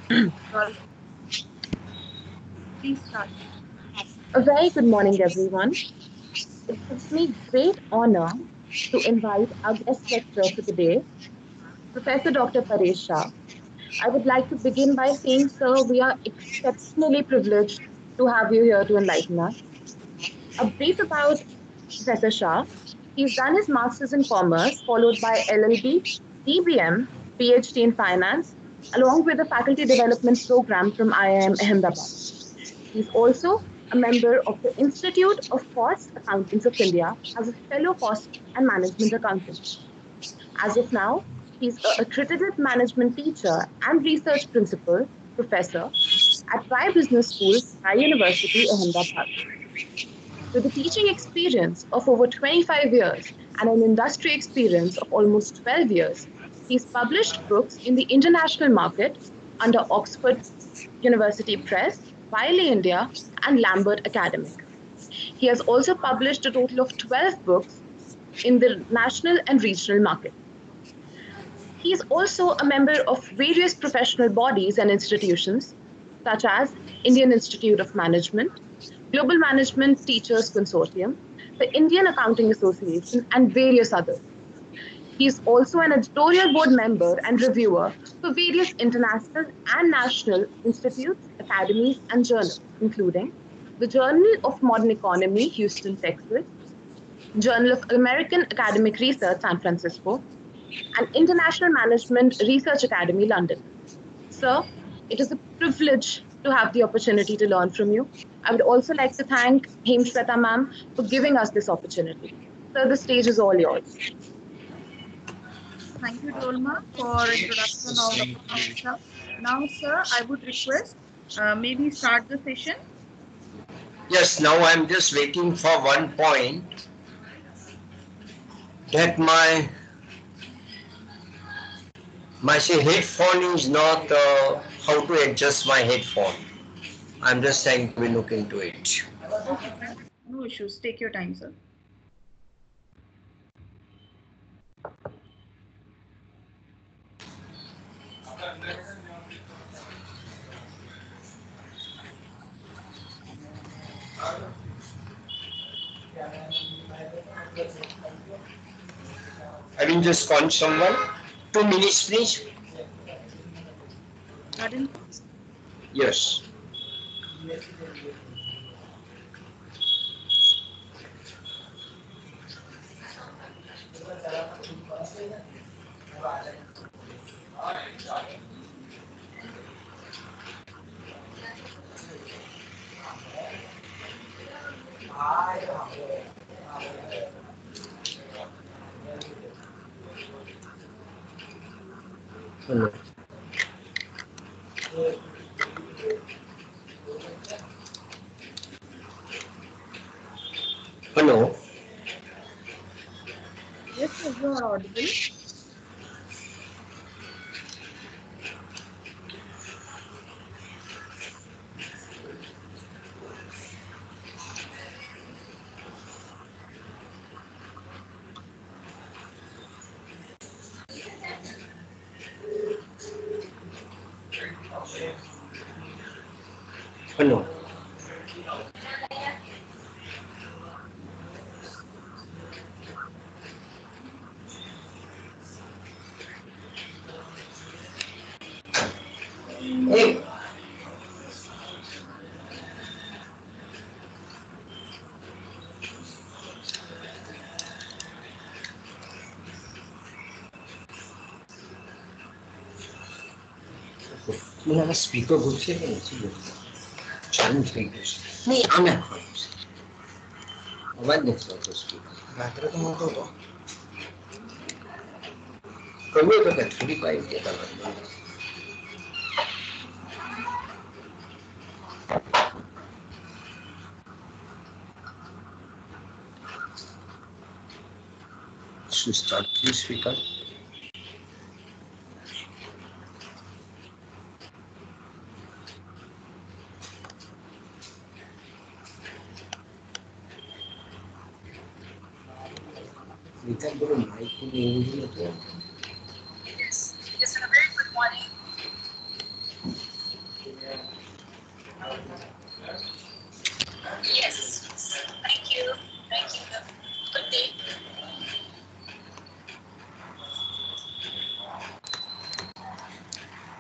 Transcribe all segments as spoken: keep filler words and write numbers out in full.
Well, please start. A very good morning, everyone. It gives me great honor to invite our guest lecturer for today, Professor Doctor Paresh Shah. I would like to begin by saying, sir, we are exceptionally privileged to have you here to enlighten us. A brief about Professor Shah. He's done his master's in commerce, followed by L L B, D B M, PhD in finance, along with a faculty development program from I I M Ahmedabad. He's also a member of the Institute of Cost Accountants of India as a fellow cost and management accountant. As of now, he's a accredited management teacher and research principal professor at Rai Business School, Rai University, Ahmedabad. With a teaching experience of over twenty-five years and an industry experience of almost twelve years, he's published books in the international market under Oxford University Press, Wiley India, and Lambert Academic. He has also published a total of twelve books in the national and regional market. He is also a member of various professional bodies and institutions, such as Indian Institute of Management, Global Management Teachers Consortium, the Indian Accounting Association, and various others. He is also an editorial board member and reviewer for various international and national institutes, academies, and journals, including the Journal of Modern Economy, Houston, Texas, Journal of American Academic Research, San Francisco, and International Management Research Academy, London. Sir, it is a privilege to have the opportunity to learn from you. I would also like to thank Hem Shweta ma'am for giving us this opportunity. Sir, the stage is all yours. Thank you, Dolma, for introduction of Doctor Paresh. Now, sir, I would request uh, maybe start the session. Yes, now I'm just waiting for one point that my my say headphone is not uh, how to adjust my headphone. I'm just trying to look into it. Okay, fine. No issues. Take your time, sir. I will just call someone. Two minutes, please. Pardon? Yes. Hello. Hello. Yes, sir, you are audible. Hello. Hey. મને આમાં speaker ઘૂસશે કે નથી ઘૂસતો ચાલુ થઈ ગયું છે નહીં આમે નાખવાનું છે અવાજ નથી આવતો સ્પીકર રાત્રે તો મોટો હતો કરવું હોય તો કે થોડી પાઈ કે કરવાનું શું સ્ટાર્ટ થયું સ્પીકર વિચાર કરો માઇક એવું જ નથી Yes, yes, and a very good morning.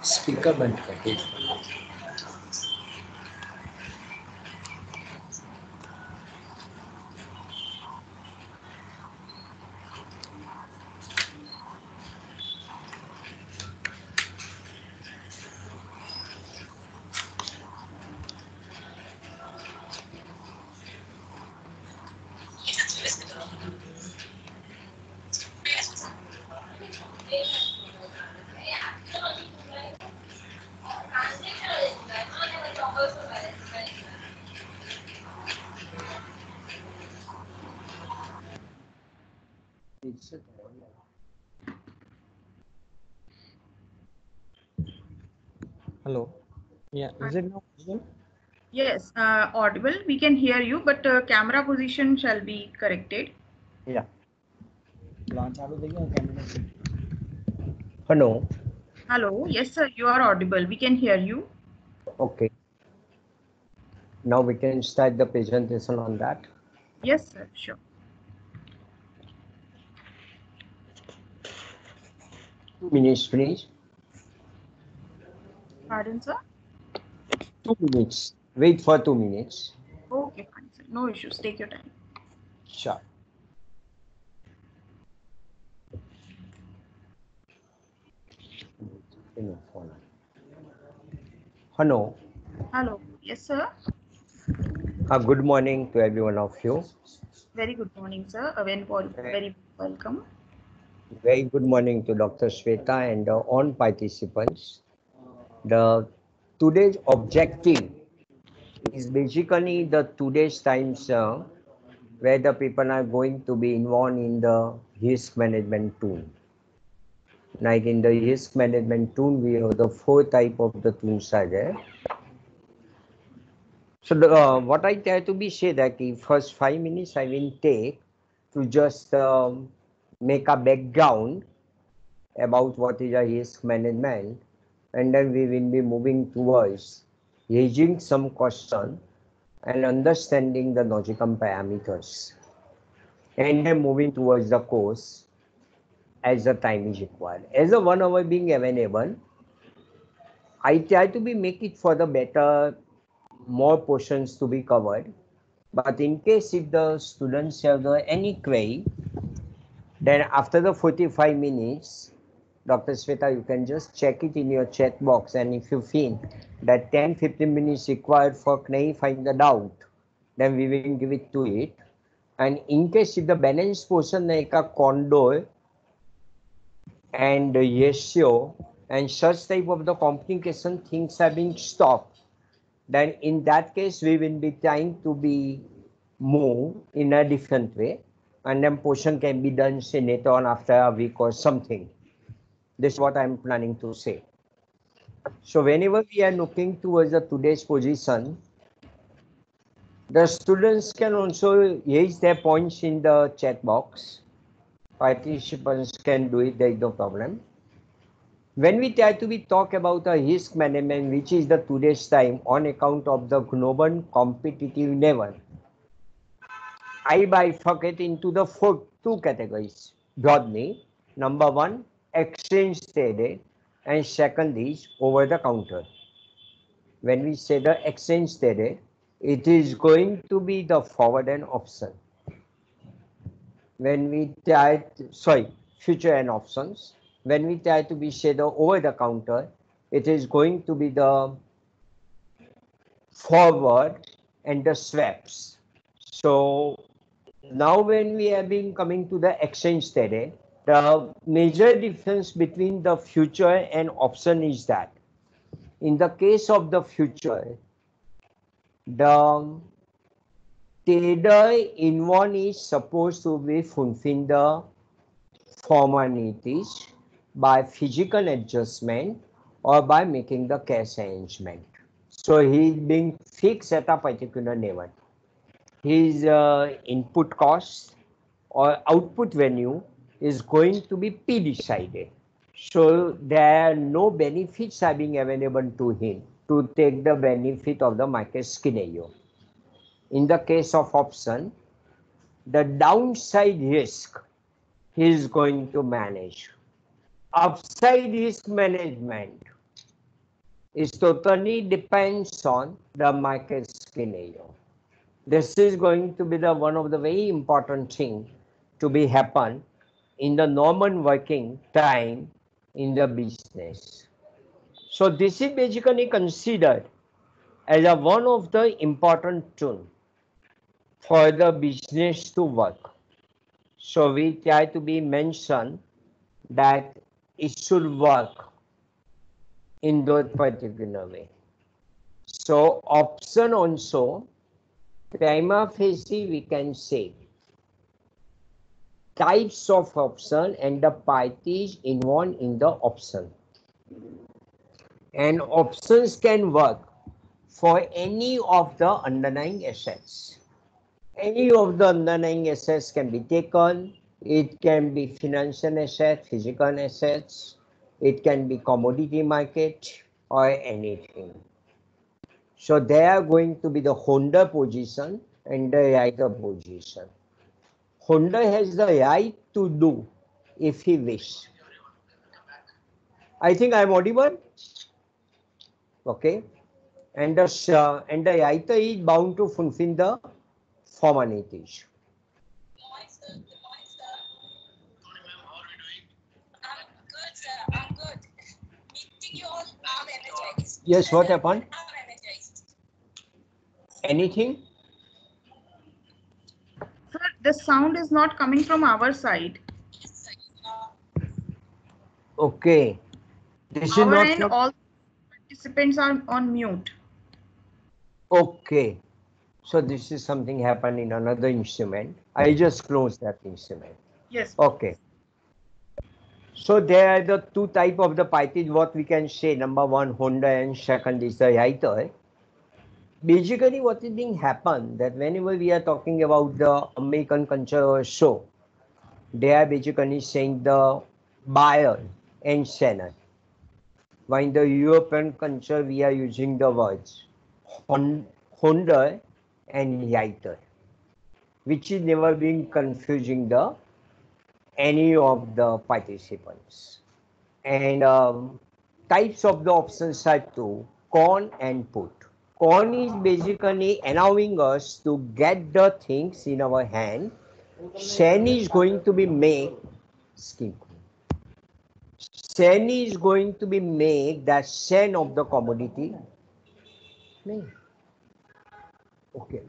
Speaker बंद कर दे। Hello. Yeah, is it now visible? Yes, uh, audible. We can hear you, but uh, camera position shall be corrected. Yeah. Hello. Hello. Yes, sir. You are audible. We can hear you. Okay. Now we can start the presentation on that. Yes, sir. Sure. Two minutes, please. Pardon, sir. Two minutes. Wait for two minutes. Okay, fine, sir. No issues. Take your time. Sure. Hello. Hello. Yes, sir. Uh, good morning to every one of you. Very good morning, sir. A very, wel- very welcome. Very good morning to Doctor Shweta and uh, all participants. The today's objective is basically the today's times uh, where the people are going to be involved in the risk management tool. Like in the risk management tool, we have the four type of the tools are there. So the, uh, what I try to be say that the first five minutes I will take to just um, make a background about what is a risk management, and then we will be moving towards raising some question and understanding the logical parameters, and then moving towards the course as the time is required. As a one hour being available, I try to be make it for the better, more portions to be covered. But in case if the students have the any query, then after the forty-five minutes, Doctor Shweta, you can just check it in your chat box, and if you feel that ten to fifteen minutes required for clarifying the doubt, then we will give it to it. And in case if the balance portion like a condor and ratio and such type of the complication things are being stopped, then in that case we will be trying to be move in a different way, and then portion can be done say later on after a week or something. This is what I'm planning to say. So whenever we are looking towards the today's position, the students can also raise their points in the chat box. Participants can do it, there is no problem. When we try to be talk about the risk management, which is the today's time on account of the global competitive level, I bifurcate into the four two categories broadly. Number one, exchange traded, and second is over the counter. When we say the exchange traded, it is going to be the forward and option. When we try to, sorry, future and options. When we try to be say the over the counter, it is going to be the forward and the swaps. So now when we have been coming to the exchange traded, the major difference between the future and option is that in the case of the future, the trader involved is supposed to be fulfilling the formalities by physical adjustment or by making the cash arrangement. So he is being fixed at a particular level. His uh, input cost or output value is going to be P decided. So there are no benefits are being available to him to take the benefit of the market scenario. In the case of option, the downside risk he is going to manage. Upside risk management, It totally depends on the market scenario. This is going to be the one of the very important thing to be happen in the normal working time in the business. So this is basically considered as a one of the important tool for the business to work. So we try to be mentioned that it should work in that particular way. So option also, prima facie we can say types of option and the parties involved in the option. And options can work for any of the underlying assets. Any of the underlying assets can be taken. It can be financial assets, physical assets. It can be commodity market or anything. So they are going to be the holder position and the writer position. Holder has the right to do if he wishes. I think I am audible. Okay. And the, uh, and the writer is bound to fulfill the formalities. Yes, what happened? Anything? Sir, the sound is not coming from our side. Okay. This is Our not end, from... all participants are on mute. Okay. So this is something happened in another instrument. I just closed that instrument. Yes. Okay. So there are the two type of the parties, what we can say. Number one, Honda, and second is the writer. Basically, what is being happened that whenever we are talking about the American culture or so, they are basically saying the buyer and seller. While in the European culture, we are using the words Honda and writer, which is never been confusing the any of the participants. And um, types of the options are two, call and put. Call is basically allowing us to get the things in our hand. Sell is going to be make skin. Sell is going to be make the sell of the commodity. Okay,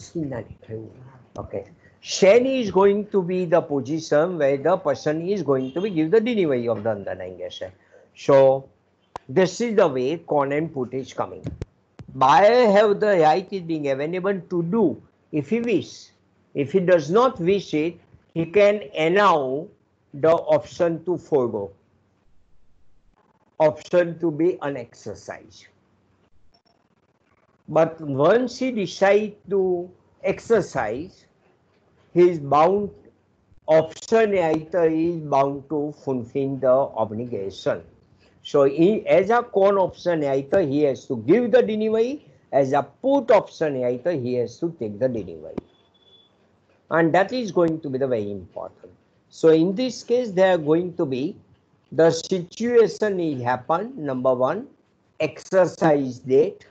okay. Sell is going to be the position where the person is going to be give the delivery of the underlying asset. So this is the way call and put is coming. Buyer have the right is being available to do if he wish. If he does not wish it, he can allow the option to forego, option to be unexercised. But once he decides to exercise, he is bound, option writer is bound to fulfill the obligation. So he, as a call option writer, he has to give the delivery. As a put option writer, he has to take the delivery. And that is going to be the very important. So in this case, there are going to be the situation is happen. Number one, exercise date.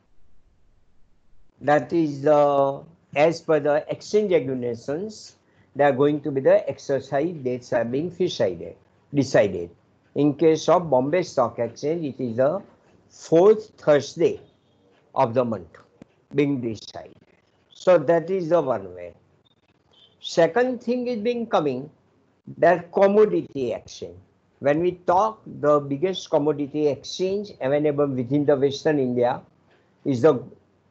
That is the, as per the exchange regulations, there are going to be the exercise dates are being decided. decided. In case of Bombay Stock Exchange, it is the fourth Thursday of the month being decided. So that is the one way. Second thing is being coming, that commodity exchange. When we talk, the biggest commodity exchange available within the Western India is the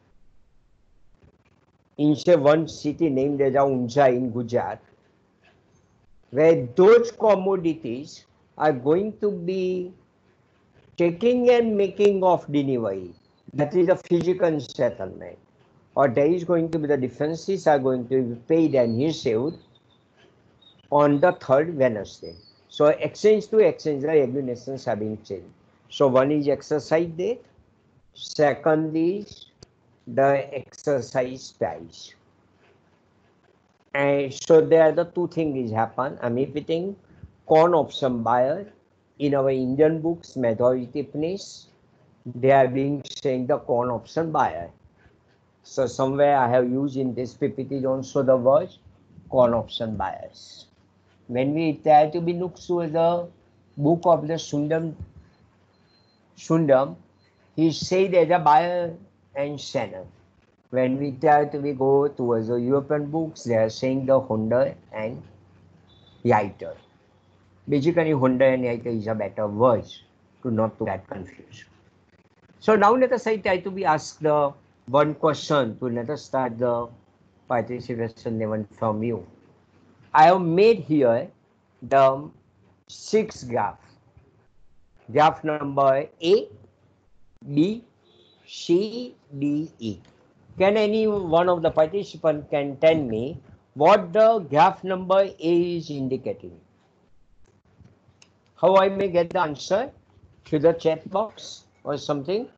in one city named as Unja in Gujarat, where those commodities are going to be taking and making of delivery. That is a physical settlement. Or there is going to be the differences are going to be paid and issued on the third Wednesday. So exchange to exchange, the regulations have been changed. So one is exercise date, second is the exercise price. And so there are the two things happen. I'm repeating, call option buyer in our Indian books, majority place. they are being saying the con option buyer. So somewhere I have used in this P P T also the word con option buyers. When we try to be look through the book of the Sundam, Sundam, he said as a buyer and seller. When we try to we go towards the European books, they are saying the Honda and Yaiter. Basically, Honda and Yaiter is a better word to not to get confused. So now let us say try to be asked the one question to let us start the participation level from you. I have made here the six graph. Graph number A, B, C, D, E. Can any one of the participants can tell me what the graph number A is indicating? How I may get the answer? Through the chat box or something?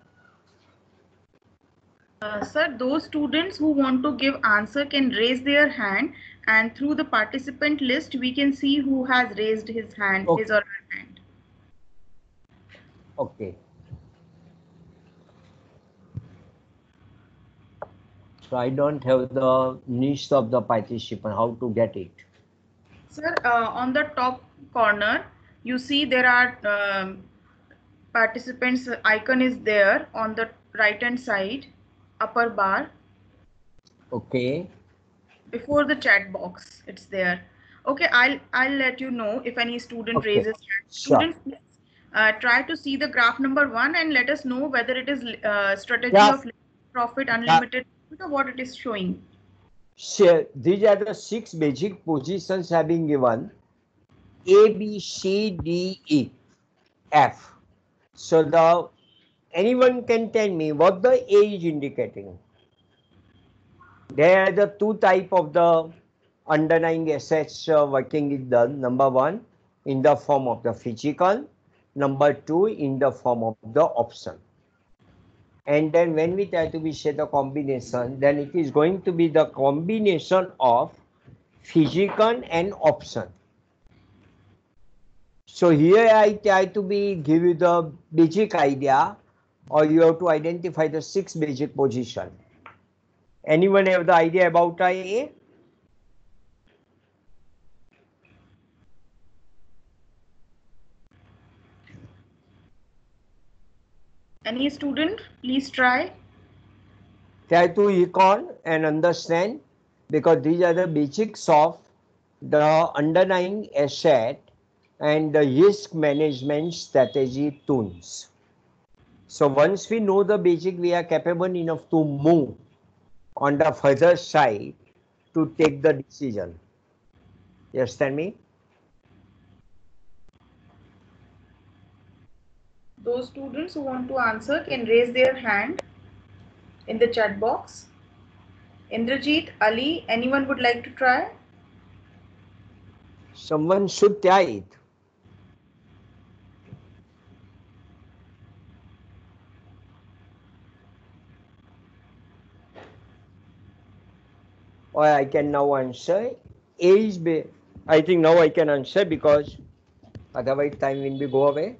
Uh, sir, those students who want to give answer can raise their hand, and through the participant list we can see who has raised his hand, Okay. his or her hand. Okay. So I don't have the list of the participant, how to get it? Sir, uh, on the top corner, you see there are um, participants icon is there on the right hand side, upper bar. Okay. Before the chat box, it's there. Okay, I'll I'll let you know if any student Okay. raises hand. Sure. Students, please, uh, try to see the graph number one and let us know whether it is uh, strategy Graph. of profit, unlimited profit, or what it is showing. Sure. These are the six basic positions have been given. A, B, C, D, E, F. So the anyone can tell me what the A is indicating? There are the two type of the underlying assets uh, working is done. Number one, in the form of the physical. Number two, in the form of the option. And then when we try to be say the combination, then it is going to be the combination of physical and option. So here I try to be give you the basic idea, or you have to identify the six basic position. Anyone have the idea about I A? Any student, please try. Try to recall and understand, because these are the basics of the underlying asset and the risk management strategy tools. So once we know the basic, we are capable enough to move on the further side to take the decision. You understand me? Those students who want to answer can raise their hand in the chat box. Indrajit, Ali, anyone would like to try? Someone should try it. Or I can now answer. A is B. I think now I can answer, because otherwise time will be go away.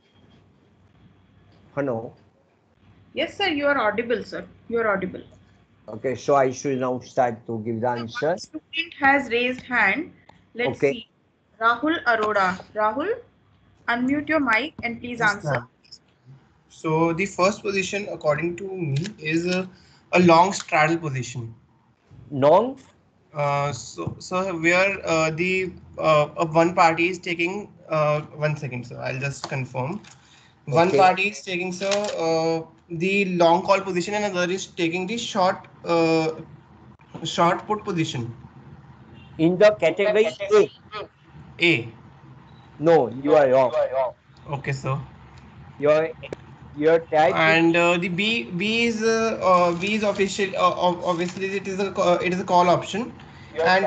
Hello. Yes, sir, you are audible, sir. You are audible. Okay, so I should now start to give the answer. One student has raised hand. Let's Okay. see. Rahul Arora. Rahul, unmute your mic and please Yes, answer. ma'am. So the first position, according to me, is a, a long straddle position. Long? Uh, so, so where uh, the uh, uh, one party is taking uh, one second, sir. I'll just confirm. One Okay. party is taking, sir, uh, the long call position, and another is taking the short uh, short put position. In the category A. A. No, you are wrong. Okay, sir. Your your type. And uh, the B B is uh, uh, B is official. Uh, ob- obviously, it is a uh, it is a call option, and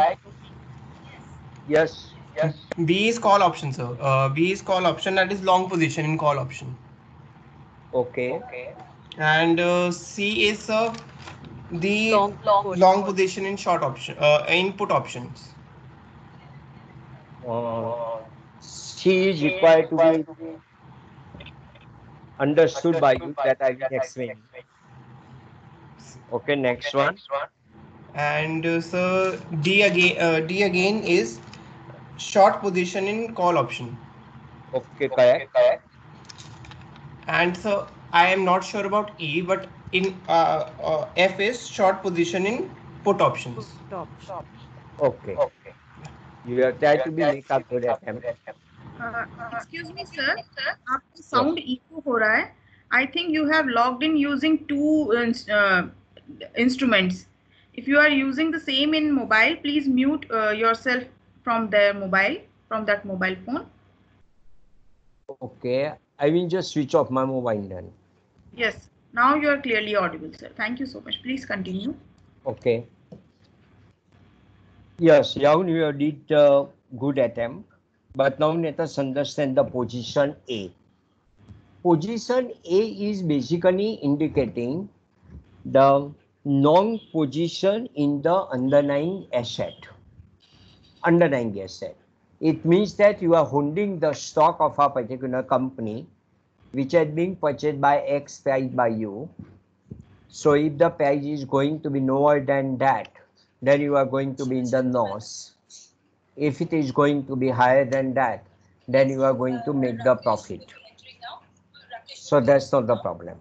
Yes. B is call option, sir. Uh, B is call option. That is long position in call option. Okay. And uh, C is uh, the Long put. long position in short option. Uh, input options. Uh, C is required to be understood by you that I will explain. Okay, next one. And uh, so D again, uh, D again is short position in call option. Okay, correct. And so I am not sure about E, but in uh, uh, F is short position in put options. Okay. You have tried to be make a good attempt. Excuse me sir, आपका sound echo हो रहा है. I think you have logged in using two instruments. If you are using the same in mobile, please mute uh, yourself from the mobile, from that mobile phone. Okay, I will just switch off my mobile then. Yes, now you are clearly audible, sir. Thank you so much. Please continue. Okay. Yes, Yahoo, you did a good attempt, but now let us understand the position A. Position A is basically indicating the long position in the underlying asset. Underlying asset. It means that you are holding the stock of a particular company which has been purchased by X price by you. So if the price is going to be lower than that, then you are going to be in the loss. If it is going to be higher than that, then you are going to make the profit. So that's not the problem.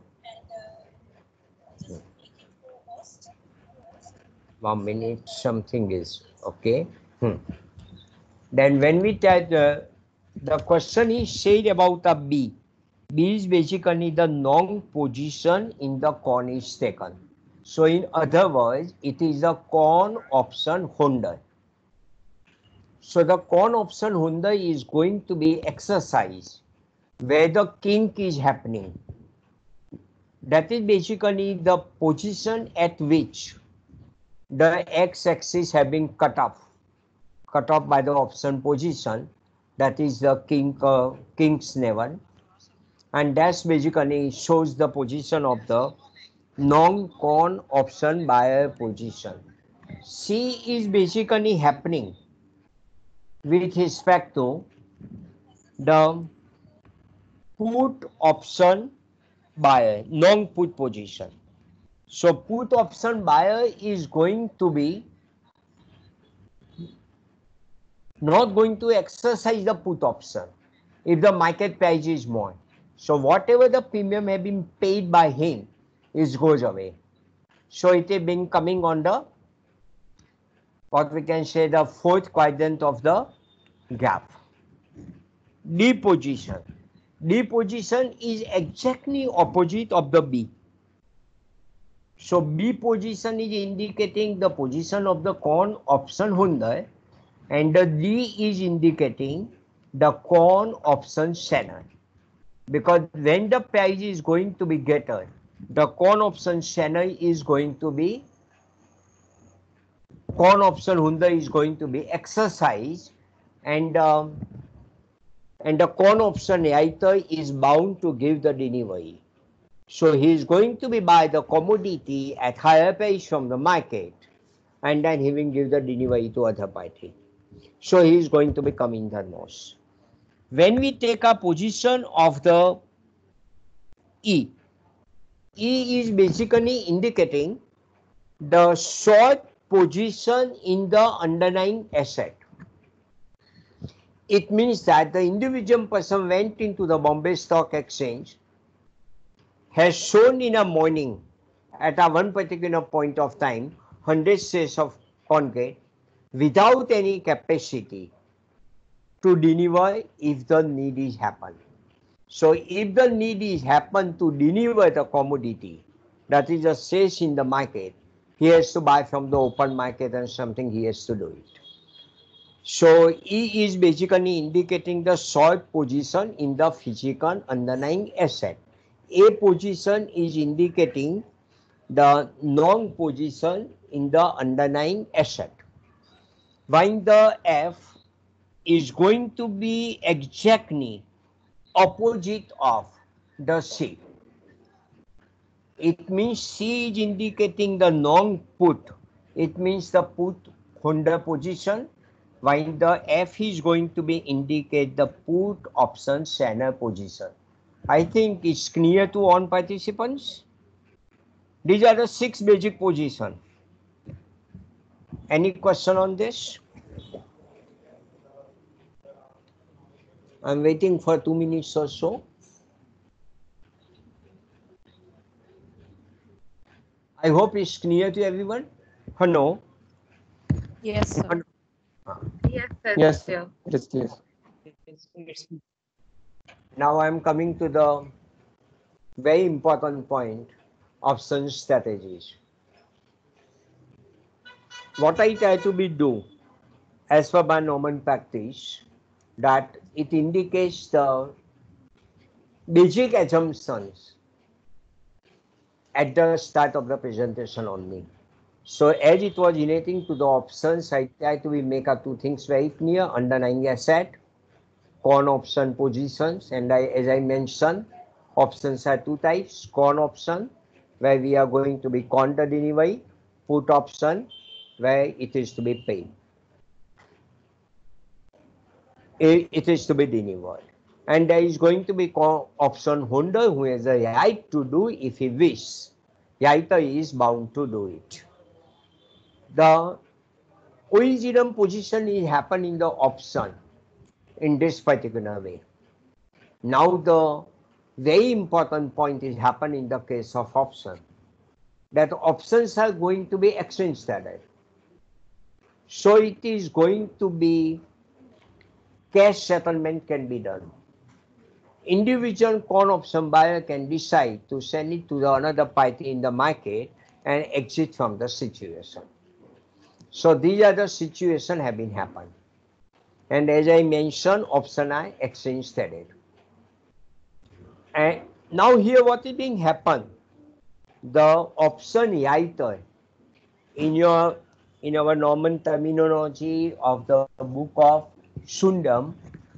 One minute, something is okay. Hmm. Then when we tell the, the question is said about a B. B is basically the long position in the coin is taken. So in other words, it is a coin option holder. So the coin option holder is going to be exercised where the kink is happening. That is basically the position at which the x-axis have been cut off, cut off by the option position. That is the kink, uh, kink's level, and that's basically shows the position of the non-con option buyer position. C is basically happening with respect to the put option buyer, long put position. So put option buyer is going to be not going to exercise the put option if the market price is more. So whatever the premium have been paid by him, it goes away. So it is been coming on the, what we can say, the fourth quadrant of the graph. D position. D position is exactly opposite of the B. So B position is indicating the position of the con option holder, and the D is indicating the con option seller. Because when the price is going to be greater, the con option seller is going to be, con option holder is going to be exercised, and um, and the con option writer is bound to give the delivery. So he is going to be buy the commodity at higher price from the market, and then he will give the delivery to other party. So he is going to become in the loss. When we take a position of the E, E is basically indicating the short position in the underlying asset. It means that the individual person went into the Bombay Stock Exchange, has shown in a morning at a one particular point of time one hundred shares of concrete without any capacity to deliver if the need is happen. So if the need is happen to deliver the commodity, that is a shares in the market, he has to buy from the open market and something he has to do it. So E is basically indicating the short position in the physical underlying asset. A position is indicating the long position in the underlying asset. While the F is going to be exactly opposite of the C. It means C is indicating the long put. It means the put holder position, while the F is going to be indicate the put option seller position. I think it's clear to all participants. These are the six basic positions. Any question on this? I'm waiting for two minutes or so. I hope it's clear to everyone. Or no? Yes, sir. Yes, sir. Yes, Clear. it is clear. Now I'm coming to the very important point, option strategies. What I try to be do, as per my Norman practice, that it indicates the basic assumptions at the start of the presentation only. So as it was relating to the options, I try to make up two things very clear: underlying asset, con option positions, and I, as I mentioned, options are two types: con option, where we are going to be con the delivery; put option, where it is to be paid. It, it is to be delivered. And there is going to be option holder who has a right to do if he wishes. Writer is bound to do it. The original position is happen in the option in this particular way. Now the very important point is happen in the case of option, that options are going to be exchange traded. So it is going to be cash settlement can be done. Individual con option buyer can decide to send it to the another party in the market and exit from the situation. So these are the situations have been happened. And as I mentioned, option are exchange traded. And now here what is being happened? The option writer in your in our Norman terminology of the book of Sundam,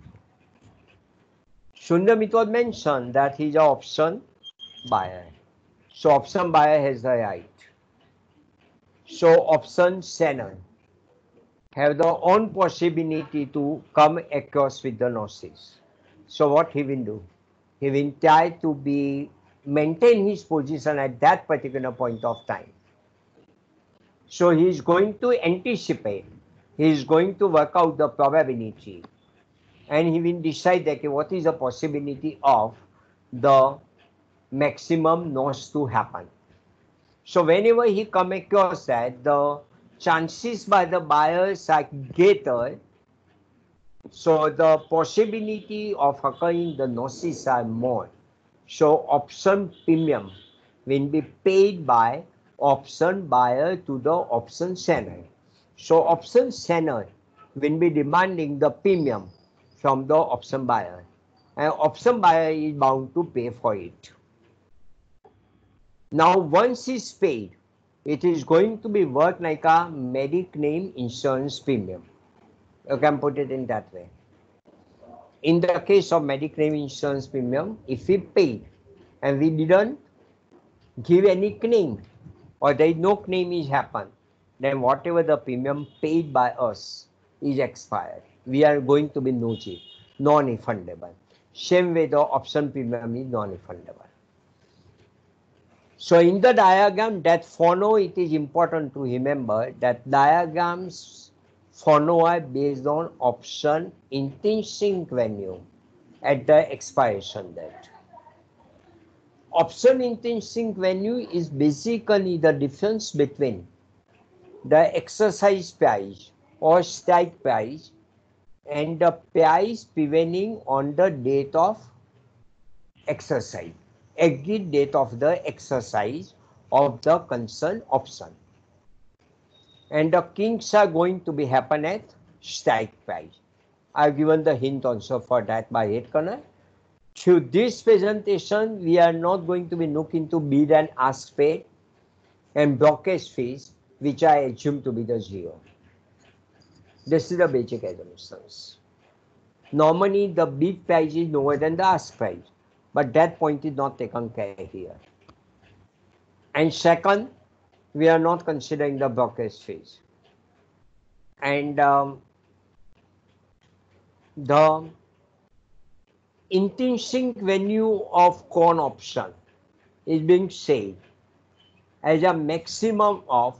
Sundam it was mentioned that he is an option buyer. So option buyer has the right. So option seller have the own possibility to come across with the gnosis. So what he will do? He will try to be maintain his position at that particular point of time. So he is going to anticipate. He is going to work out the probability, and he will decide that what is the possibility of the maximum loss to happen. So whenever he come across that, the chances by the buyers are greater, so the possibility of occurring the losses are more. So option premium will be paid by option buyer to the option seller. So option seller will be demanding the premium from the option buyer, and option buyer is bound to pay for it. Now once it's paid, it is going to be work like a Mediclaim insurance premium. You can put it in that way. In the case of Mediclaim insurance premium, if we paid and we didn't give any claim, or there is no claim is happened, then whatever the premium paid by us is expired. We are going to be no cheap, non-refundable. Same way the option premium is non-refundable. So in the diagram that follow, it is important to remember that diagrams follow are based on option intrinsic value at the expiration date. Option intrinsic value is basically the difference between the exercise price or strike price and the price prevailing on the date of exercise, agreed date of the exercise of the concerned option. And the kings are going to be happen at strike price. I've given the hint also for that by Red Corner. Through this presentation, we are not going to be looking into bid and ask paid and brokerage fees, which I assume to be the zero. This is the basic assumptions. Normally, the bid price is lower than the ask price, but that point is not taken care here. And second, we are not considering the brokerage fees. And um, the intrinsic value of call option is being said as a maximum of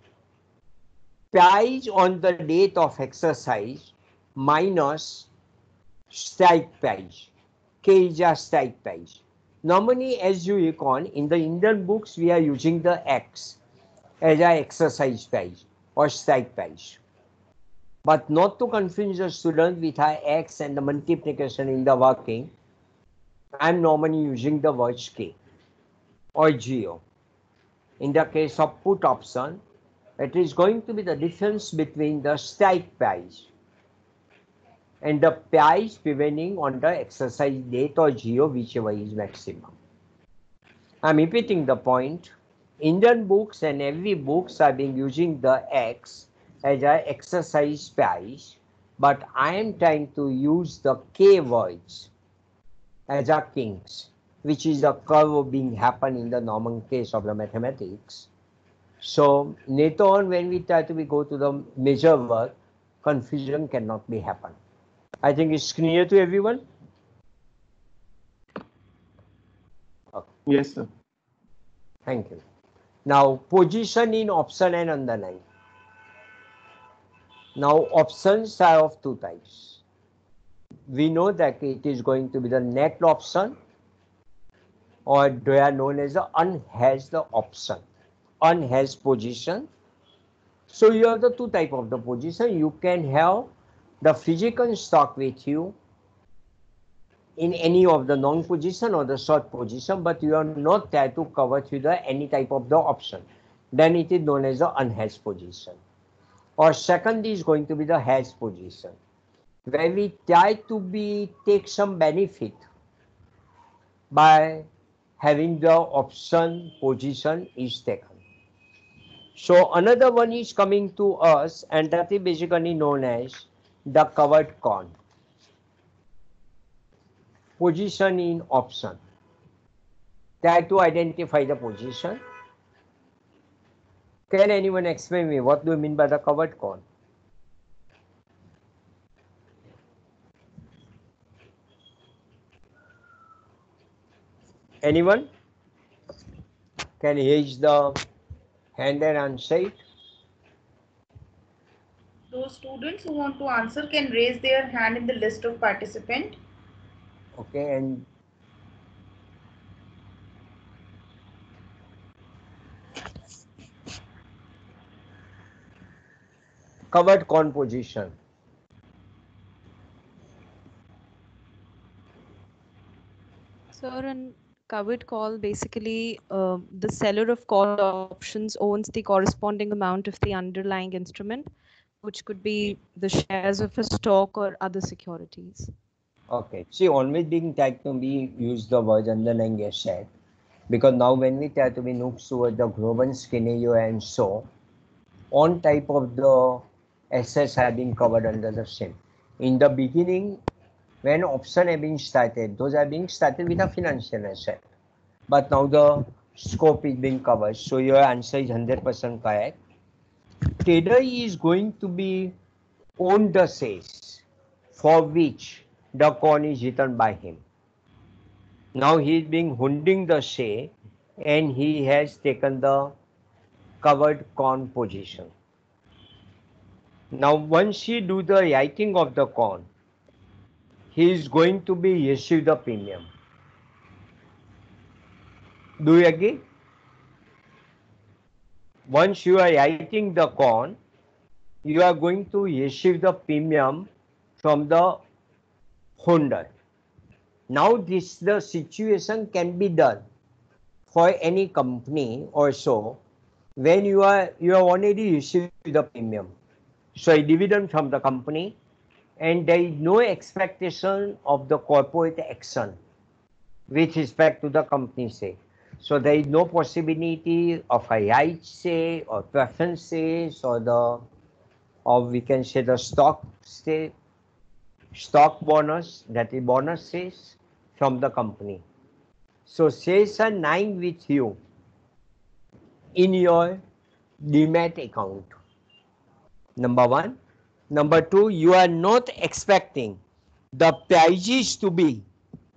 price on the date of exercise minus strike price. K is a strike price. Normally, as you recall, in the Indian books, we are using the X as a exercise price or strike price. But not to confuse the student with our X and the multiplication in the working, I am normally using the words K or G O. In the case of put option, it is going to be the difference between the strike price and the price prevailing on the exercise date or G O, whichever is maximum. I am repeating the point. Indian books and every books are being using the X as an exercise price, but I am trying to use the K words as a kings, which is a curve being happen in the normal case of the mathematics. So later on, when we try to be go to the major work, confusion cannot be happen. I think it's clear to everyone. Okay. Yes, sir. Thank you. Now position in option and underline. Now options are of two types. We know that it is going to be the net option, or they are known as the unhedged option, unhedged position. So you have the two type of the position. You can have the physical stock with you in any of the long position or the short position, but you are not there to cover through the any type of the option. Then it is known as the unhedged position. Or second is going to be the hedged position, where we try to be take some benefit by having the option position is taken. So another one is coming to us, and that is basically known as the covered call. Position in option. Try to identify the position. Can anyone explain me what do you mean by the covered call? Anyone can raise the hand and answer it? Those students who want to answer can raise their hand in the list of participants. Okay, and covered call position. Sir, in covered call, basically, uh, the seller of call options owns the corresponding amount of the underlying instrument, which could be the shares of a stock or other securities. Okay, see, always being tried to be use the word underlying asset, because now when we try to be look toward the global scenario and so on type of the assets have been covered under the same. In the beginning, when option have been started, those are being started with a financial asset. But now the scope is being covered. So your answer is one hundred percent correct. Trader is going to be own the shares for which the coin is written by him. Now he is being holding the share and he has taken the covered coin position. Now once he do the writing of the coin, he is going to be receive the premium. Do you agree? Once you are writing the coin, you are going to receive the premium from the holder. Now this the situation can be done for any company or so when you are you have already received the premium, so a dividend from the company, and there is no expectation of the corporate action with respect to the company say. So there is no possibility of a right say or preferences or the or we can say the stock say stock bonus, that is bonuses from the company. So shares are lying with you in your demat account. Number one. Number two, you are not expecting the prices to be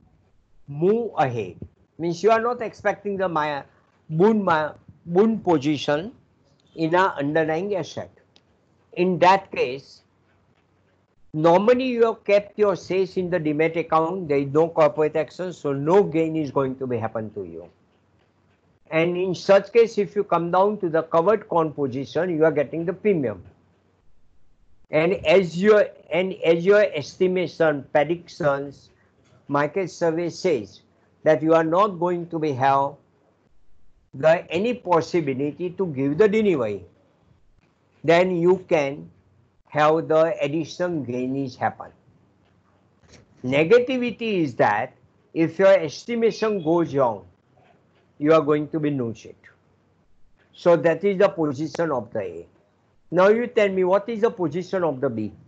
move ahead. Means you are not expecting the Maya boon, boon position in a underlying asset. In that case, normally you have kept your shares in the demat account, there is no corporate action, so no gain is going to be happen to you. And in such case, if you come down to the covered call position, you are getting the premium. And as your and as your estimation, predictions, market survey says that you are not going to be have the any possibility to give the delivery, then you can have the additional gain is happen. Negativity is that if your estimation goes wrong, you are going to be no shit. So that is the position of the A. Now you tell me what is the position of the B?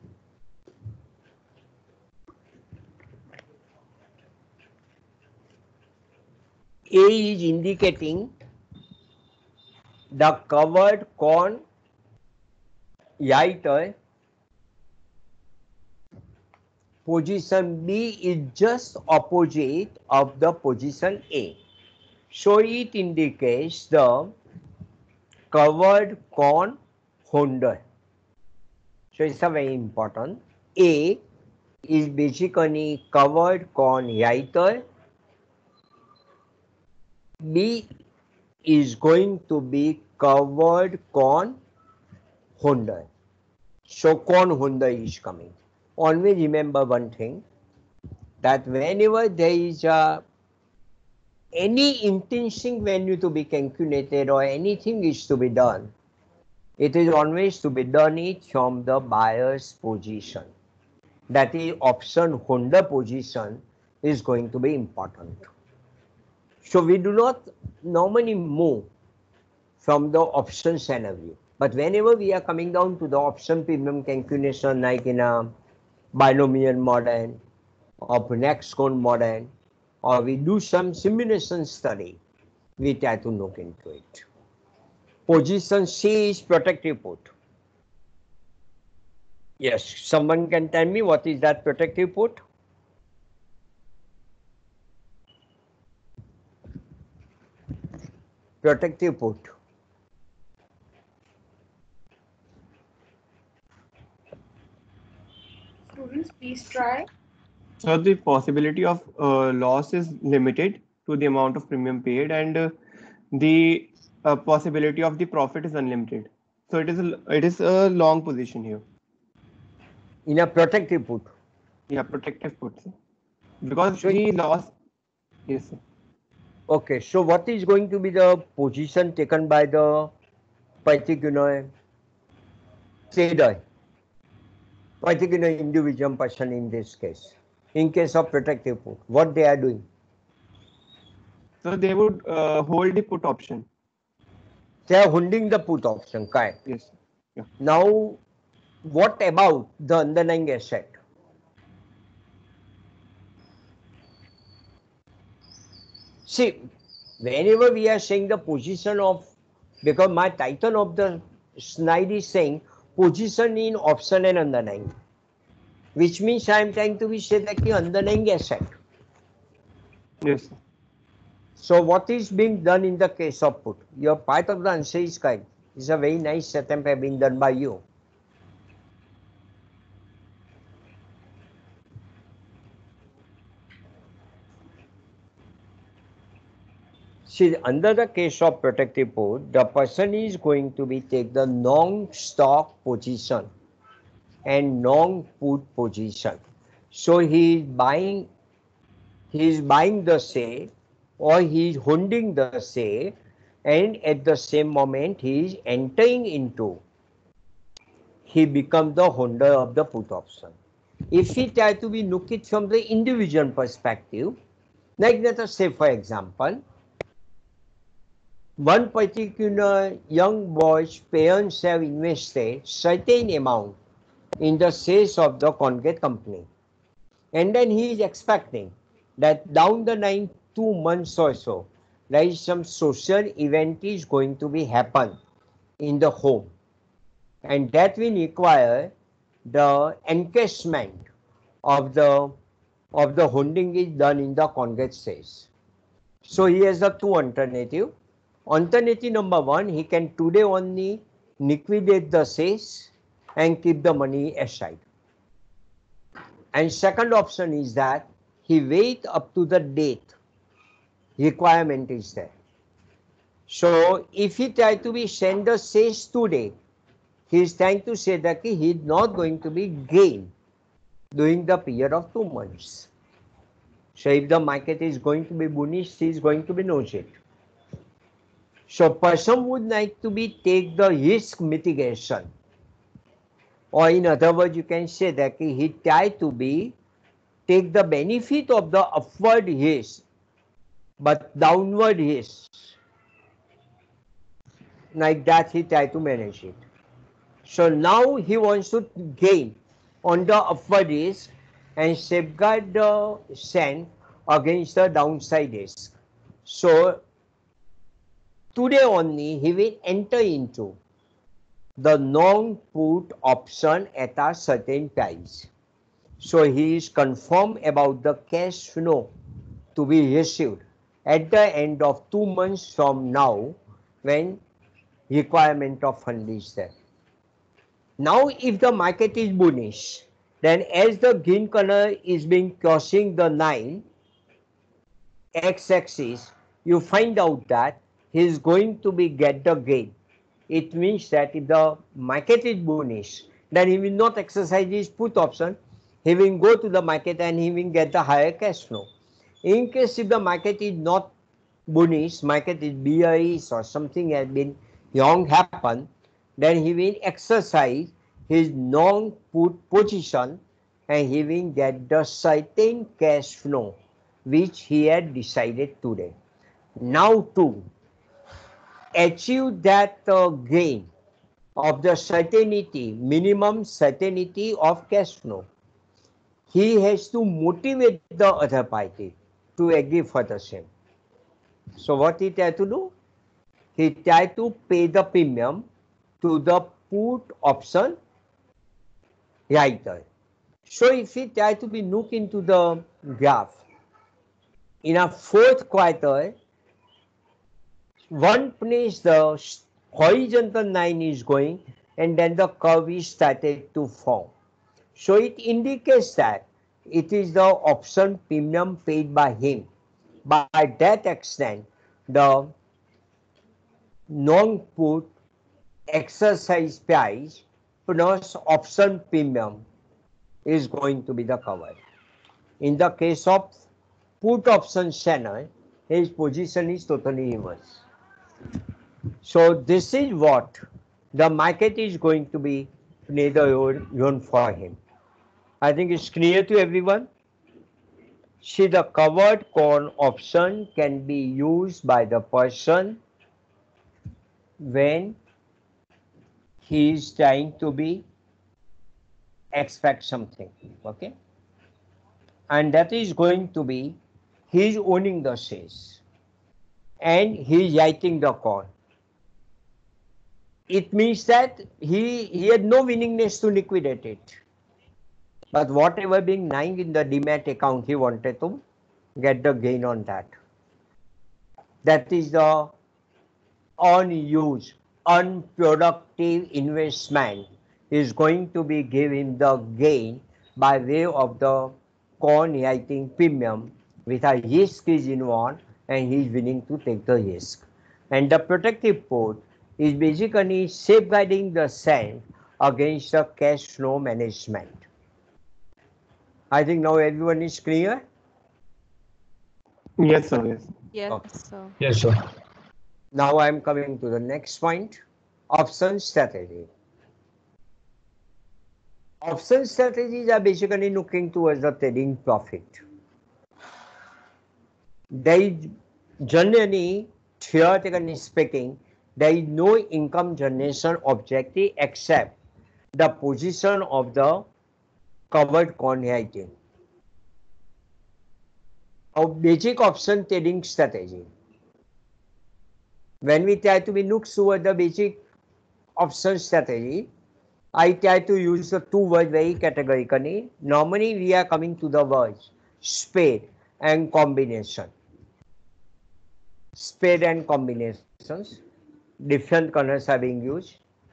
A is indicating the covered call either. Position B is just opposite of the position A. So it indicates the covered call holder. So it's a very important. A is basically covered call writer. B is going to be covered call holder. So call holder is coming. Always remember one thing, that whenever there is a any intrinsic value to be calculated or anything is to be done, it is always to be done it from the buyer's position. That is option holder position is going to be important. So we do not normally move from the option scenario. But whenever we are coming down to the option premium calculation, like in a binomial model or next cone model, or we do some simulation study, we try to look into it. Position C is protective put. Yes, someone can tell me what is that protective put? Protective put. Students, please try. So the possibility of uh, loss is limited to the amount of premium paid, and uh, the uh, possibility of the profit is unlimited. So it is a, it is a long position here. In a protective put. Yeah, protective put. Sir. Because So the loss. Yes, sir. Okay, so what is going to be the position taken by the particular trader, particular individual person in this case? In case of protective put, what they are doing? So they would uh, hold the put option. They are holding the put option, correct? Yes. Yeah. Now, what about the underlying asset? See, whenever we are saying the position of, because my title of the slide is saying position in option and underlying, which means I am trying to be say that the underlying asset. Yes, sir. So what is being done in the case of put? Your part of the answer is correct. It's a very nice attempt have been done by you. See, under the case of protective put, the person is going to be take the non-stock position and non-put position. So he is buying, he is buying the share or he is holding the share, and at the same moment he is entering into, he becomes the holder of the put option. If we try to be look it from the individual perspective, like let us say for example, one particular young boy's parents have invested certain amount in the shares of the Colgate company, and then he is expecting that down the line two months or so, there is some social event is going to be happen in the home, and that will require the encashment of the of the holding is done in the convex shares. So he has the two alternative. Alternative number one, he can today only liquidate the shares and keep the money aside. And second option is that he wait up to the date requirement is there. So if he try to be send the shares today, he is trying to say that he is not going to be gain during the period of two months. So if the market is going to be bullish, he is going to be no shit. So person would like to be take the risk mitigation. Or in other words, you can say that he try to be take the benefit of the upward risk, but downward risk. Like that he try to manage it. So now he wants to gain on the upward risk and safeguard the sand against the downside risk. So today only he will enter into the non-put option at a certain price. So he is confirmed about the cash flow to be received at the end of two months from now when requirement of fund is there. Now if the market is bullish, then as the green color is being crossing the nine x-axis, you find out that he is going to be get the gain. It means that if the market is bullish, then he will not exercise his put option. He will go to the market and he will get the higher cash flow. In case if the market is not bullish, market is bearish or something has been wrong happen, then he will exercise his non-put position and he will get the certain cash flow which he had decided today. Now to achieve that uh, gain of the certainty, minimum certainty of cash flow, he has to motivate the other party to agree for the same. So what he tried to do? He tried to pay the premium to the put option writer. So if he try to be look into the graph, in a fourth quarter, one place the horizontal line is going and then the curve is started to form. So it indicates that it is the option premium paid by him. By that extent, the non-put exercise price plus option premium is going to be the cover. In the case of put option channel, his position is totally reverse. So this is what the market is going to be neither run for him. I think it's clear to everyone. See, the covered call option can be used by the person when he is trying to be expect something, okay, and that is going to be he is owning the shares and he is writing the call. It means that he he had no willingness to liquidate it, but whatever being lying in the demat account, he wanted to get the gain on that. That is the unused, unproductive investment is going to be giving the gain by way of the call writing premium with a risk is involved and he is willing to take the risk. And the protective put is basically safeguarding the same against the cash flow management. I think now everyone is clear. Yes, sir. Yes. Yes, Okay. sir. Yes, sir. Now I am coming to the next point, option strategy. Option strategies are basically looking towards the trading profit. They generally, theoretically speaking, there is no income generation objective except the position of the covered call writing. A basic option trading strategy. When we try to be look toward the basic option strategy, I try to use the two words very categorically. Normally we are coming to the words spade and combination. Spade and combinations, different colors are being used.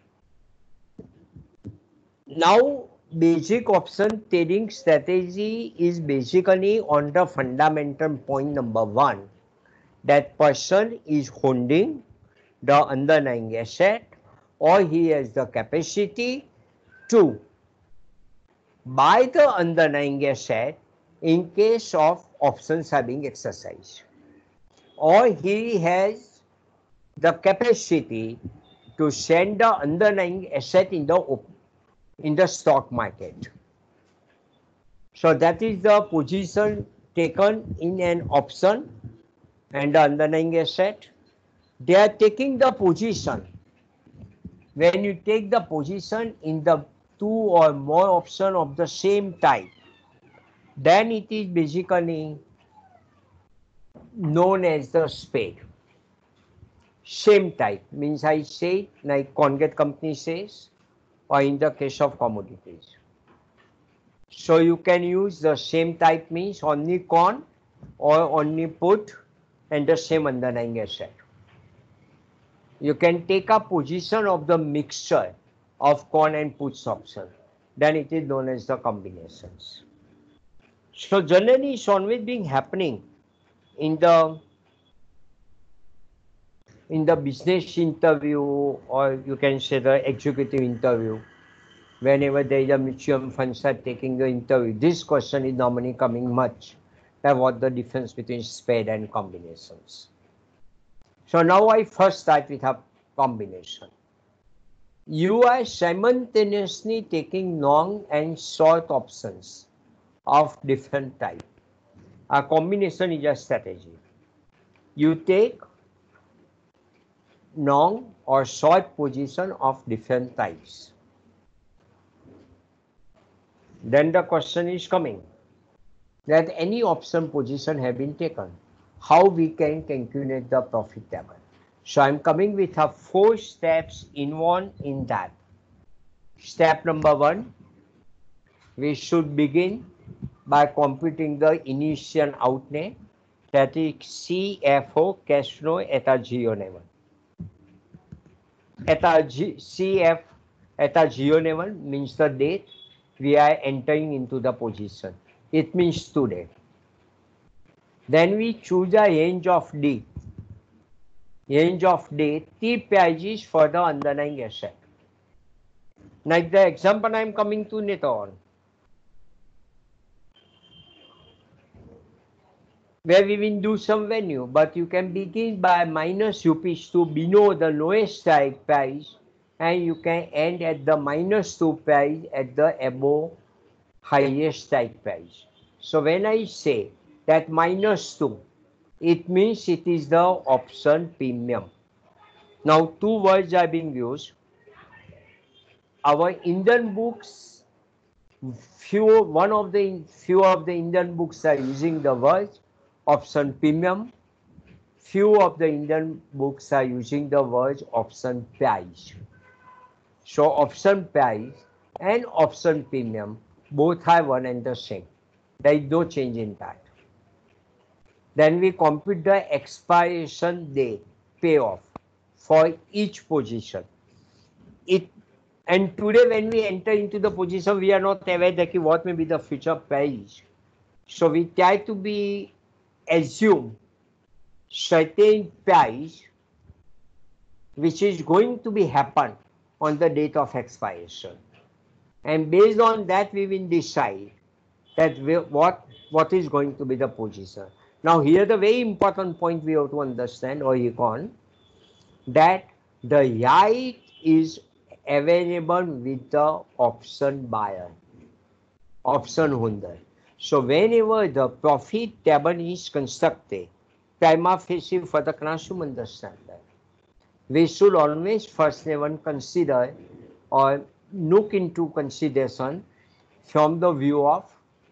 Now, basic option trading strategy is basically on the fundamental point number one, that person is holding the underlying asset or he has the capacity to buy the underlying asset in case of options are being exercised, or he has the capacity to send the underlying asset in the in the stock market. So that is the position taken in an option and the underlying asset. They are taking the position. When you take the position in the two or more option of the same type, then it is basically known as the spade. Same type means I say like Colgate company says, or in the case of commodities. So you can use the same type means only con or only put and the same underlying asset. You can take a position of the mixture of con and puts option. Then it is known as the combinations. So generally it's always been happening in the in the business interview, or you can say the executive interview. Whenever there is a mutual fund start taking the interview, this question is normally coming much, that what the difference between spade and combinations. So now I first start with a combination. You are simultaneously taking long and short options of different type. A combination is a strategy. You take long or short position of different types. Then the question is coming that any option position have been taken, how we can calculate the profit table. So I'm coming with a four steps involved in that. Step number one, we should begin by computing the initial outlay, that is C F O, cash flow at a geo level. At a G, C F at a geo level means the date we are entering into the position. It means today. Then we choose a range of D. Range of D, T prices for the underlying asset. Like the example I am coming to later on, where we will do some value, but you can begin by minus rupees two below the lowest strike price, and you can end at the minus two price at the above highest strike price. So when I say that minus two, it means it is the option premium. Now two words are being used. Our Indian books, few one of the few of the Indian books are using the word option premium. Few of the Indian books are using the word option price. So option price and option premium both are one and the same. There is no change in that. Then we compute the expiration date payoff for each position. It and today when we enter into the position, we are not aware that what may be the future price. So we try to be assume certain price which is going to be happen on the date of expiration, and based on that we will decide that we, what what is going to be the position. Now here the very important point we have to understand or recall, that the right is available with the option buyer, option holder. So whenever the profit table is constructed, prima facie for the classroom understand that, we should always first level consider or look into consideration from the view of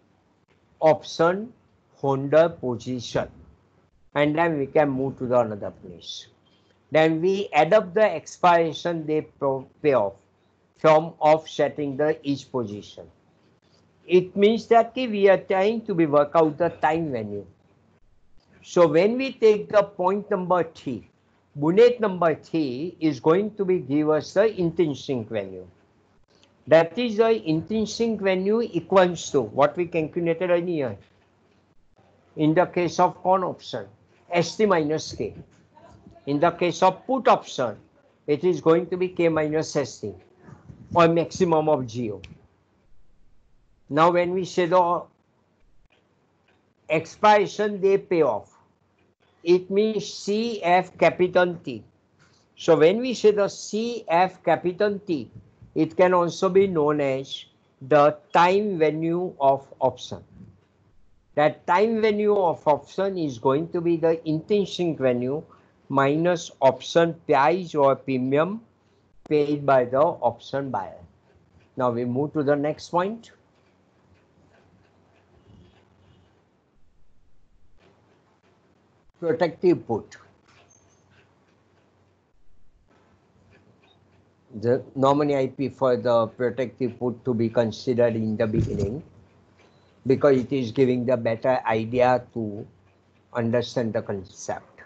option holder position, and then we can move to the another place. Then we add up the expiration date payoff from offsetting the each position. It means that we are trying to be work out the time value. So when we take the point number three, bullet number three is going to be give us the intrinsic value. That is the intrinsic value equals to what we calculated earlier. In the case of call option, S T minus K. In the case of put option, it is going to be K minus S T or maximum of G O. Now when we say the expiration day payoff, it means C F capital T. So when we say the C F capital T, it can also be known as the time value of option. That time value of option is going to be the intrinsic value minus option price or premium paid by the option buyer. Now we move to the next point. Protective put. The, normally I prefer the protective put to be considered in the beginning because it is giving the better idea to understand the concept.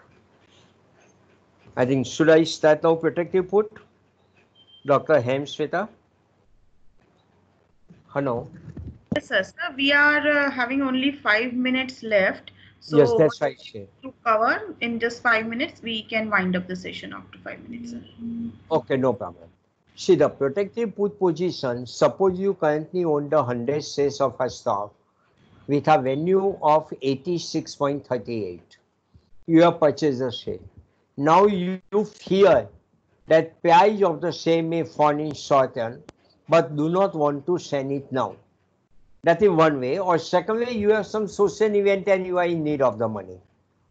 I think, should I start now protective put? Doctor Hemshweta? Hello? Yes, sir. Sir, we are uh, having only five minutes left. So Yes, that's right. to cover in just five minutes, we can wind up the session after five minutes, sir. Okay, no problem. See, the protective put position, suppose you currently own the one hundred shares of a stock with a value of eighty-six point three eight. You have purchased the share. Now you fear that price of the share may fall in short term, but do not want to sell it now. That is one way. Or second way, you have some social event and you are in need of the money.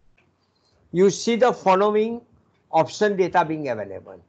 You see the following option data being available.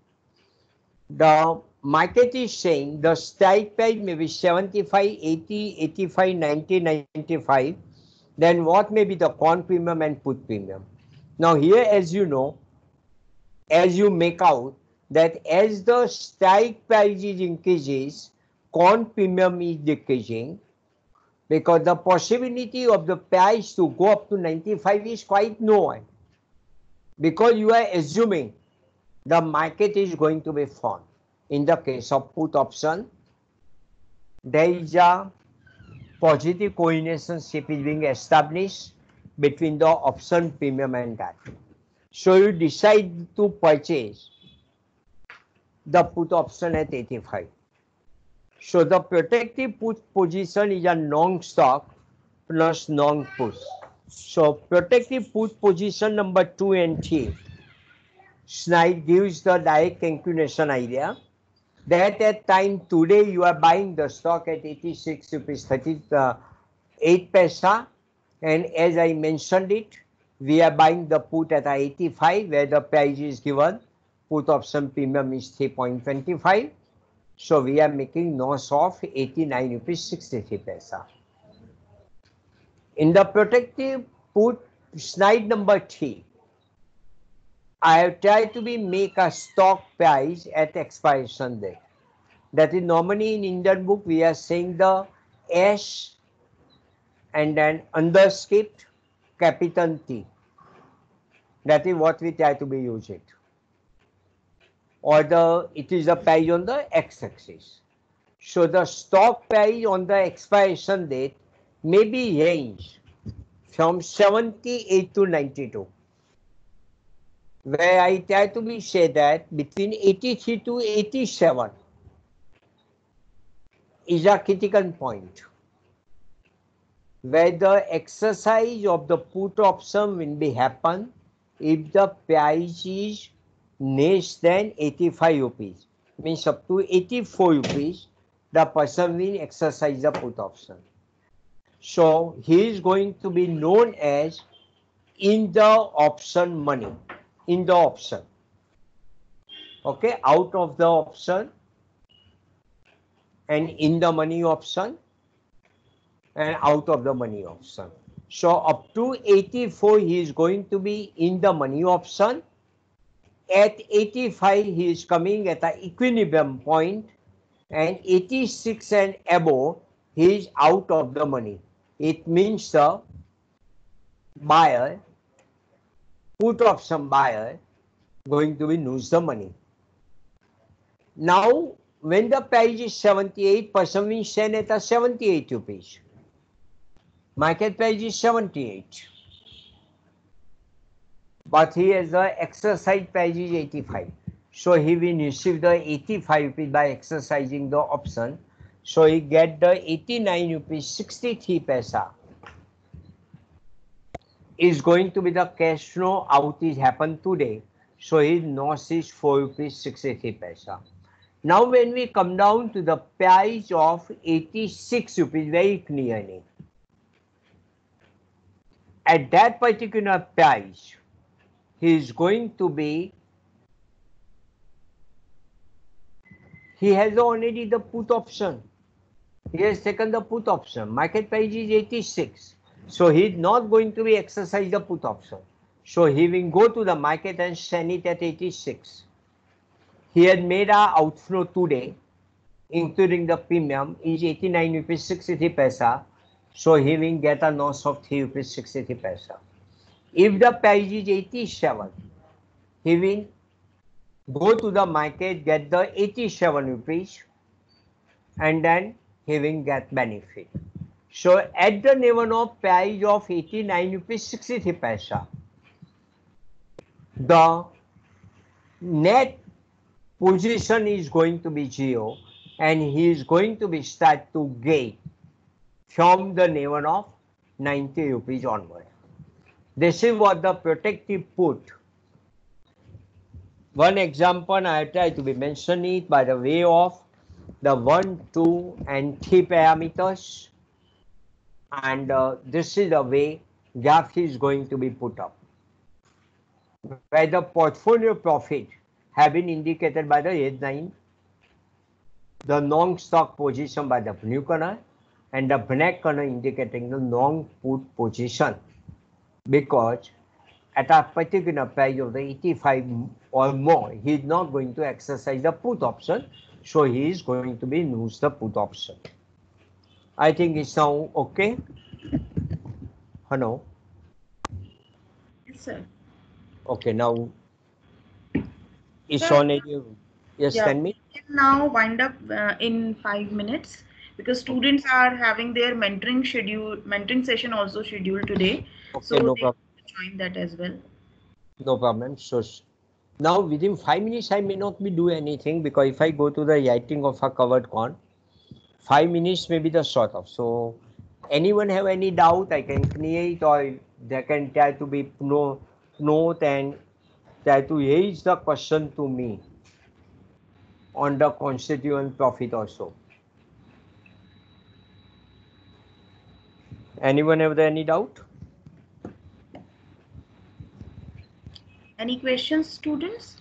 The market is saying the strike price may be seventy-five, eighty, eighty-five, ninety, ninety-five. Then what may be the call premium and put premium? Now here, as you know, as you make out that as the strike price is increases, call premium is decreasing, because the possibility of the price to go up to ninety-five is quite low, because you are assuming the market is going to be fall. In the case of put option, there is a positive correlationship is being established between the option premium and that. So you decide to purchase the put option at eighty-five. So the protective put position is a long stock plus long put. So protective put position number two and three, slide gives the direct calculation idea that at time today you are buying the stock at eighty-six rupees thirty-eight paisa, and as I mentioned it, we are buying the put at eighty-five where the price is given, put option premium is three point two five. So we are making loss of eighty-nine rupees sixty-three paisa. In the protective put slide number three, I have tried to be make a stock price at expiration date. That is normally in Indian book we are saying the S and then underscript capital T. That is what we try to be using. Or the it is the price on the x-axis. So the stock price on the expiration date may be range from seventy-eight to ninety-two, where I try to be say that between eighty-three to eighty-seven is a critical point, where the exercise of the put option will be happen if the price is less than eighty-five rupees, means up to eighty-four rupees, the person will exercise the put option. So he is going to be known as in the option money, in the option. Okay, out of the option and in the money option and out of the money option. So up to eighty-four he is going to be in the money option. At eighty-five he is coming at an equilibrium point, and eighty-six and above he is out of the money. It means the buyer, put option buyer, going to be lose the money. Now, when the price is seventy-eight, person will sell at seventy-eight rupees. Market price is seventy-eight. But he has the exercise price is eighty-five. So he will receive the eighty-five rupees by exercising the option. So he get the eighty-nine rupees sixty-three paisa. Is going to be the cash flow out is happened today. So his loss is four rupees sixty-three paisa. Now when we come down to the price of eighty-six rupees, very clearly. At that particular price, he is going to be, he has already the put option. He has taken the put option. Market price is eighty-six. So he is not going to be exercise the put option. So he will go to the market and sell it at eighty-six. He had made a outflow today, including the premium, is eighty-nine rupees sixty-three paisa. So he will get a loss of three rupees sixty-three paisa. If the price is eighty-seven, he will go to the market, get the eighty-seven rupees, and then he will get benefit. So at the level of price of eighty-nine rupees sixty-three paisa, the net position is going to be zero, and he is going to be start to gain from the level of ninety rupees onward. This is what the protective put. One example I try to be mentioning it by the way of the one, two, and three parameters, and uh, this is the way graph is going to be put up, where the portfolio profit have been indicated by the red line, the long stock position by the blue color, and the black color indicating the long put position, because at a particular price of the eighty-five or more, he is not going to exercise the put option, so he is going to be lose the put option. I think it's now okay. Hello. Yes, sir. Okay, now it's Sir, on you. Yes, yeah, tell me. we can now wind up uh, in five minutes because students are having their mentoring schedule, mentoring session also scheduled today. Okay, So no they problem. join that as well. No problem. So now within five minutes, I may not be do anything, because if I go to the writing of a covered con, five minutes may be the sort of. So anyone have any doubt, I can clear it, or they can try to be no note and try to raise the question to me on the constituent profit also. Anyone have any doubt? Any questions, students?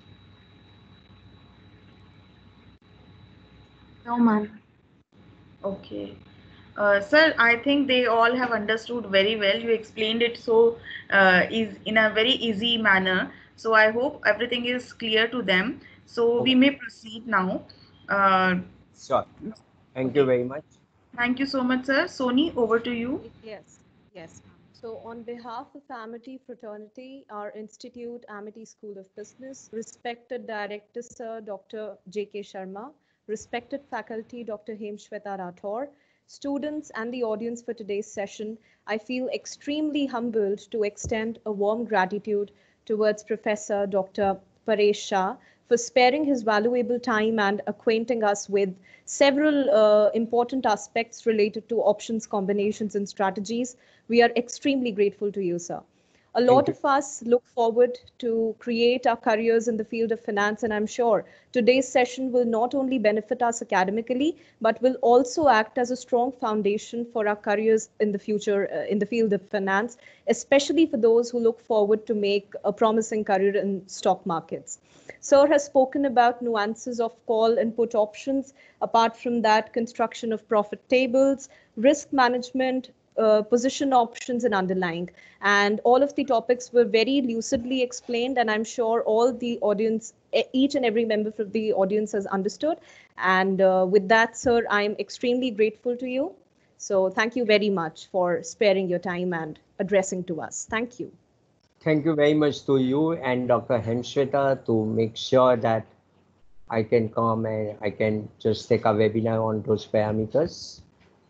No, ma'am. Okay. Uh, sir, I think they all have understood very well. You explained it so uh, is in a very easy manner. So I hope everything is clear to them. So we may proceed now. Uh, Sure. Thank you okay. very much. Thank you so much, sir. Sony, over to you. Yes, yes, ma'am. So on behalf of Amity Fraternity, our institute, Amity School of Business, respected Director, Sir Doctor J K Sharma, respected faculty, Doctor Hemshweta Rathore, students and the audience for today's session, I feel extremely humbled to extend a warm gratitude towards Professor Doctor Paresh Shah for sparing his valuable time and acquainting us with several uh, important aspects related to options, combinations, and strategies. We are extremely grateful to you, sir. A lot of us look forward to create our careers in the field of finance, and I'm sure today's session will not only benefit us academically, but will also act as a strong foundation for our careers in the future uh, in the field of finance, especially for those who look forward to make a promising career in stock markets. Sir has spoken about nuances of call and put options. Apart from that, construction of profit tables, risk management, uh, position options, and underlying. And all of the topics were very lucidly explained, and I'm sure all the audience, each and every member of the audience has understood. And uh, with that, sir, I'm extremely grateful to you. So thank you very much for sparing your time and addressing to us. Thank you. Thank you very much to you and Doctor Hemshweta to make sure that I can come and I can just take a webinar on those parameters.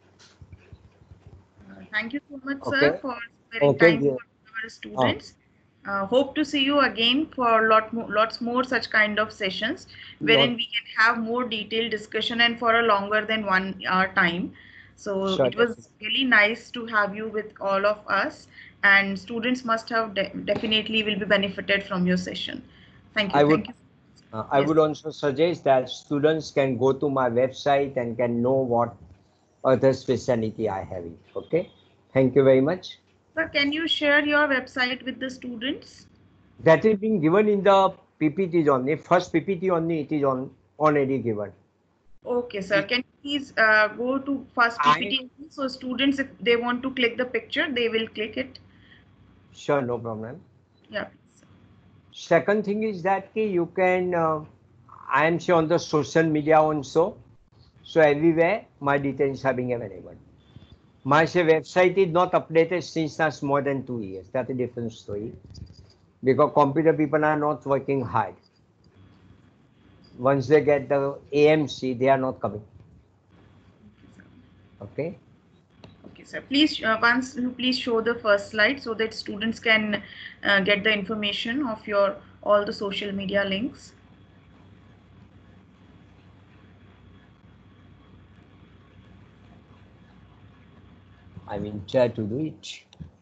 Uh, thank you so much, Okay. sir, for sparing Okay, time dear. for our students. Uh, hope to see you again for lot more, lots more such kind of sessions wherein Not- we can have more detailed discussion and for a longer than one hour time. So Sure, it was definitely. really nice to have you with all of us, and students must have de definitely will be benefited from your session. Thank you. I would Thank you. uh, I Yes. would also suggest that students can go to my website and can know what other specialty I have. It. Okay. Thank you very much. Sir, can you share your website with the students? That is being given in the P P Ts only. First P P T only it is on already given. Okay, sir. Can you please uh, go to first I P P T so students, if they want to click the picture, they will click it. sure, no problem. Yeah, please. Second thing is that ki you can, uh, I am sure on the social media also. So everywhere my details are being available. My say, website is not updated since last more than two years. That's a different story. Because computer people are not working hard. Once they get the A M C, they are not coming. Okay. Okay, sir. Please, uh, once you please show the first slide so that students can uh, get the information of your all the social media links. I will try to do it.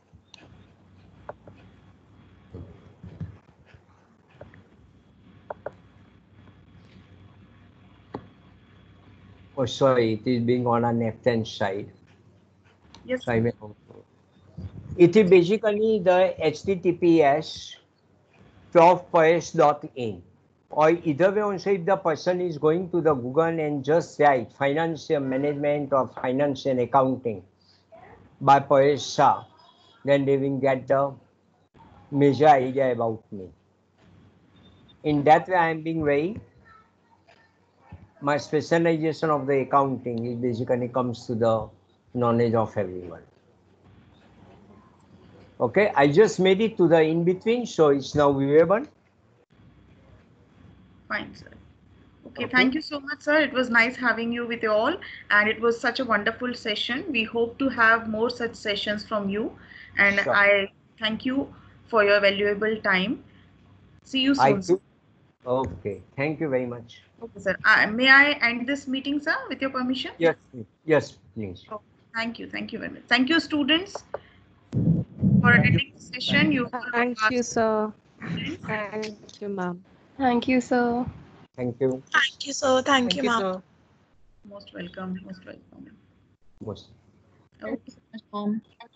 Oh, sorry, it is being on a left-hand side. Yes, So I sir. may it is basically the H T T P S prof payesh dot in. Or either way also, if the person is going to the Google and just write financial management or financial accounting by Payesh Shah, then they will get the major idea about me. In that way, I am being very, my specialization of the accounting is basically comes to the knowledge of everyone. Okay, I just made it to the in between, so it's now viewable. Fine, sir. Okay, Okay. thank you so much, sir. It was nice having you with you all, and it was such a wonderful session. We hope to have more such sessions from you, and Sure. I thank you for your valuable time. See you I soon, sir. do. Okay, thank you very much. Okay, sir. Uh, may I end this meeting, sir, with your permission? Yes, yes, please. Oh, thank you. Thank you very much. Thank you, students, for attending the session. You all were Thank you, fast sir. students. Thank you, ma'am. Thank you, sir. Thank you. Thank you, sir. Thank, Thank you, you, ma'am. sir. Most welcome. Most welcome. Most. Okay. Mom.